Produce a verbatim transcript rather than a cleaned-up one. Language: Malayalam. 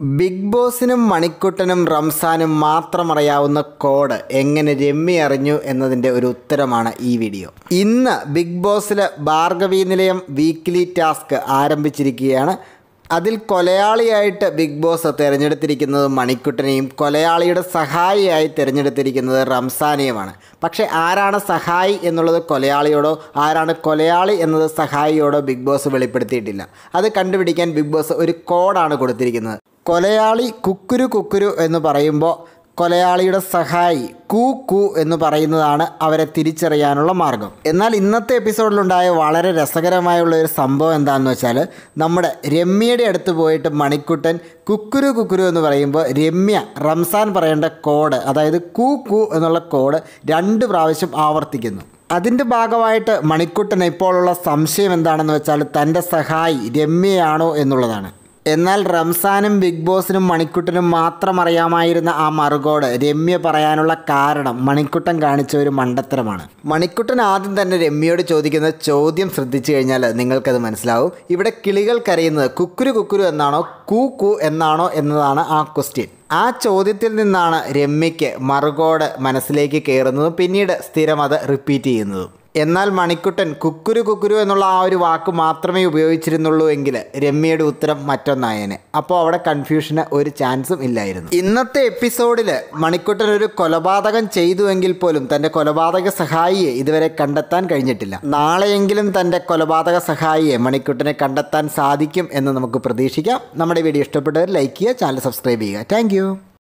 ബിഗ് ബോസിനും മണിക്കുട്ടനും റംസാനും മാത്രം അറിയാവുന്ന കോഡ് എങ്ങനെ രമ്യ അറിഞ്ഞു എന്നതിൻ്റെ ഒരു ഉത്തരമാണ് ഈ വീഡിയോ. ഇന്ന് ബിഗ് ബോസിലെ ഭാർഗവീനിലയം വീക്ക്ലി ടാസ്ക് ആരംഭിച്ചിരിക്കുകയാണ്. അതിൽ കൊലയാളിയായിട്ട് ബിഗ് ബോസ് തിരഞ്ഞെടുത്തിരിക്കുന്നത് മണിക്കുട്ടനെയും കൊലയാളിയുടെ സഹായിയായി തിരഞ്ഞെടുത്തിരിക്കുന്നത് റംസാനെയുമാണ്. പക്ഷേ ആരാണ് സഹായി എന്നുള്ളത് കൊലയാളിയോടോ ആരാണ് കൊലയാളി എന്നത് സഹായിയോടോ ബിഗ് ബോസ് വെളിപ്പെടുത്തിയിട്ടില്ല. അത് കണ്ടുപിടിക്കാൻ ബിഗ് ബോസ് ഒരു കോഡാണ് കൊടുത്തിരിക്കുന്നത്. കൊലയാളി കുക്കുരു കുക്കുരു എന്ന് പറയുമ്പോൾ കൊലയാളിയുടെ സഹായി കൂ കൂ എന്ന് പറയുന്നതാണ് അവരെ തിരിച്ചറിയാനുള്ള മാർഗം. എന്നാൽ ഇന്നത്തെ എപ്പിസോഡിലുണ്ടായ വളരെ രസകരമായുള്ള ഒരു സംഭവം എന്താണെന്ന് വെച്ചാൽ, നമ്മുടെ രമ്യയുടെ അടുത്ത് പോയിട്ട് മണിക്കുട്ടൻ കുക്കുരു കുക്കുരു എന്ന് പറയുമ്പോൾ രമ്യ റംസാൻ പറയേണ്ട കോഡ്, അതായത് കൂ കൂ എന്നുള്ള കോഡ് രണ്ട് പ്രാവശ്യം ആവർത്തിക്കുന്നു. അതിൻ്റെ ഭാഗമായിട്ട് മണിക്കുട്ടൻ ഇപ്പോഴുള്ള സംശയം എന്താണെന്ന് വെച്ചാൽ തൻ്റെ സഹായി രമ്യയാണോ എന്നുള്ളതാണ്. എന്നാൽ റംസാനും ബിഗ് ബോസിനും മണിക്കുട്ടനും മാത്രം അറിയാമായിരുന്ന ആ മറുകോട് രമ്യ പറയാനുള്ള കാരണം മണിക്കുട്ടൻ കാണിച്ച ഒരു മണ്ടത്തരമാണ്. മണിക്കുട്ടൻ ആദ്യം തന്നെ രമ്യയോട് ചോദിക്കുന്ന ചോദ്യം ശ്രദ്ധിച്ചു കഴിഞ്ഞാൽ നിങ്ങൾക്കത് മനസ്സിലാവും. ഇവിടെ കിളികൾ കരയുന്നത് കുക്കുരു കുക്കുരു എന്നാണോ കൂ കൂ എന്നാണോ എന്നതാണ് ആ ക്വസ്റ്റ്യൻ. ആ ചോദ്യത്തിൽ നിന്നാണ് രമ്യയ്ക്ക് മറുകോട് മനസ്സിലേക്ക് കയറുന്നതും പിന്നീട് സ്ഥിരം അത് റിപ്പീറ്റ് ചെയ്യുന്നതും. എന്നാൽ മണിക്കുട്ടൻ കുക്കുരു കുക്കുരു എന്നുള്ള ആ ഒരു വാക്ക് മാത്രമേ ഉപയോഗിച്ചിരുന്നുള്ളൂ എങ്കിൽ രമ്യയുടെ ഉത്തരം മറ്റൊന്നായേനെ. അപ്പോൾ അവിടെ കൺഫ്യൂഷന് ഒരു ചാൻസും ഇല്ലായിരുന്നു. ഇന്നത്തെ എപ്പിസോഡിൽ മണിക്കുട്ടൻ ഒരു കൊലപാതകം ചെയ്തുവെങ്കിൽ പോലും തൻ്റെ കൊലപാതക സഹായിയെ ഇതുവരെ കണ്ടെത്താൻ കഴിഞ്ഞിട്ടില്ല. നാളെയെങ്കിലും തൻ്റെ കൊലപാതക സഹായിയെ മണിക്കുട്ടനെ കണ്ടെത്താൻ സാധിക്കും എന്ന് നമുക്ക് പ്രതീക്ഷിക്കാം. നമ്മുടെ വീഡിയോ ഇഷ്ടപ്പെട്ടവർ ലൈക്ക് ചെയ്യുക, ചാനൽ സബ്സ്ക്രൈബ് ചെയ്യുക. താങ്ക്